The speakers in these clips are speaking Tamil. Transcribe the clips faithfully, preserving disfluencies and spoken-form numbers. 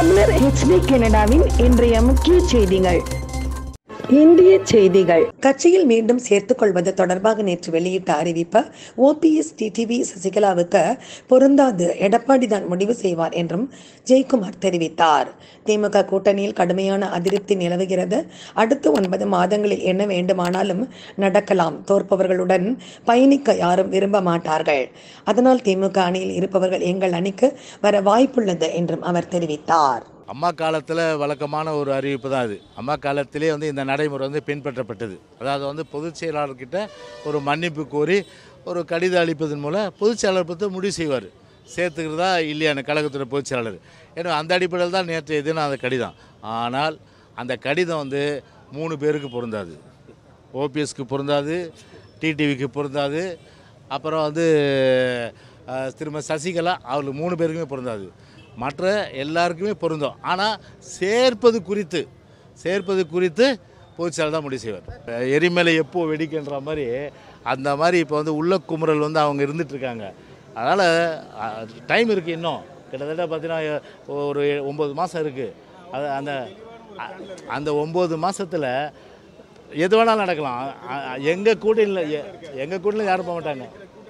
தமிழர் ஹெச்டி கனடாவின் இன்றைய முக்கிய செய்திகள். இந்திய செய்திகள். கட்சியில் மீண்டும் சேர்த்துக் கொள்வது தொடர்பாக நேற்று வெளியிட்ட அறிவிப்பு ஓபிஎஸ் டிடிவி சசிகலாவுக்கு பொருந்தாது, எடப்பாடி தான் முடிவு செய்வார் என்றும் ஜெயக்குமார் தெரிவித்தார். திமுக கூட்டணியில் கடுமையான அதிருப்தி நிலவுகிறது. அடுத்த ஒன்பது மாதங்களில் என்ன வேண்டுமானாலும் நடக்கலாம். தோற்பவர்களுடன் பயணிக்க யாரும் விரும்ப மாட்டார்கள். அதனால் திமுக அணியில் இருப்பவர்கள் எங்கள் அணிக்கு வர வாய்ப்புள்ளது என்றும் அவர் தெரிவித்தார். அம்மா காலத்தில் வழக்கமான ஒரு அறிவிப்பு தான் இது. அம்மா காலத்திலே வந்து இந்த நடைமுறை வந்து பின்பற்றப்பட்டது. அதாவது வந்து பொதுச் செயலாளர்கிட்ட ஒரு மன்னிப்பு கோரி ஒரு கடிதம் அளிப்பதன் மூலம் பொதுச் செயலாளர் பற்றி முடிவு செய்வார், சேர்த்துக்கிறதா இல்லையான கழகத்துடைய பொதுச் செயலாளர். ஏன்னா அந்த அடிப்படையில் தான் நேற்றைய தினம் அந்த கடிதம். ஆனால் அந்த கடிதம் வந்து மூணு பேருக்கு பொருந்தாது. ஓபிஎஸ்க்கு பொருந்தாது, டிடிவிக்கு பொருந்தாது, அப்புறம் வந்து திரும்ப சசிகலா அவர்களுக்கு மூணு பேருக்குமே பொருந்தாது. மற்ற எல்லாருக்குமே பொருந்தும். ஆனால் சேர்ப்பது குறித்து சேர்ப்பது குறித்து பொதுச்செயலாளர் தான் முடிவு செய்வார். எரிமலை எப்போ வெடிக்கின்ற மாதிரி அந்த மாதிரி இப்போ வந்து உள்ள குமுறல் வந்து அவங்க இருந்துகிட்ருக்காங்க. அதனால் டைம் இருக்குது. இன்னும் கிட்டத்தட்ட பார்த்தீங்கன்னா ஒரு ஒம்பது மாதம் இருக்குது. அது அந்த அந்த ஒம்பது மாதத்தில் எது வேணாலும் நடக்கலாம். எங்கள் கூட்டணியில் எங்கள் கூட்டணியில் யாரும் போக மாட்டாங்க.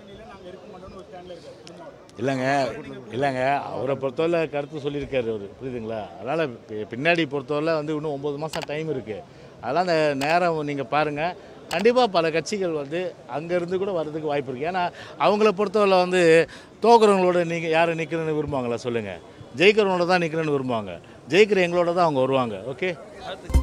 இல்லைங்க இல்லைங்க அவரை பொறுத்தவரை கருத்து சொல்லியிருக்காரு அவர், புரியுதுங்களா? அதனால் பின்னாடி பொறுத்தவரை வந்து இன்னும் ஒம்பது மாதம் டைம் இருக்குது. அதெல்லாம் அந்த நேரம் நீங்கள் பாருங்கள். கண்டிப்பாக பல கட்சிகள் வந்து அங்கேருந்து கூட வர்றதுக்கு வாய்ப்பு இருக்குது. ஏன்னா அவங்கள பொறுத்தவரை வந்து தோக்குறவங்களோட நீங்கள் யாரை நிற்கிறேன்னு விரும்புவாங்களா சொல்லுங்கள்? ஜெயிக்கிறவங்களோட தான் நிற்கிறேன்னு விரும்புவாங்க. ஜெயிக்கிற எங்களோட தான் அவங்க வருவாங்க. ஓகே.